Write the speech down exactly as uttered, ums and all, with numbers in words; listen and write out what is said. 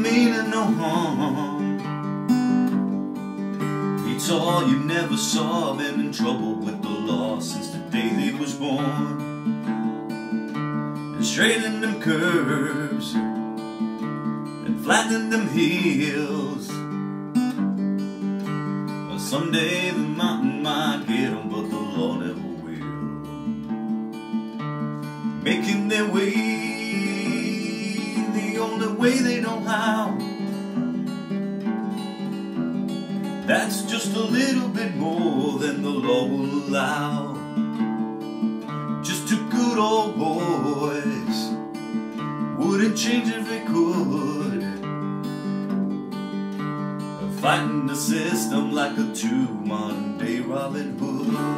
meaning no harm. It's all you never saw, been in trouble with the law since the day they was born. And straightening them curves and flattening them hills. Well, someday the mountain might get them, but the law never will. Making their way the only way they know how. That's just a little bit more than the law will allow. Just two good old boys wouldn't change if they could. Fighting the system like a true modern day Robin Hood.